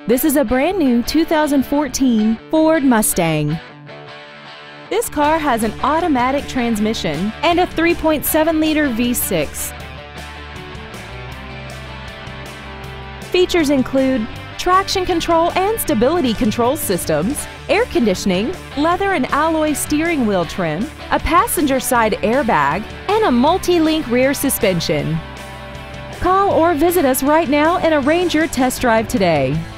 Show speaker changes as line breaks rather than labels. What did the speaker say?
This is a brand new 2014 Ford Mustang. This car has an automatic transmission and a 3.7-liter V6. Features include traction control and stability control systems, air conditioning, leather and alloy steering wheel trim, a passenger side airbag, and a multi-link rear suspension. Call or visit us right now and arrange your test drive today.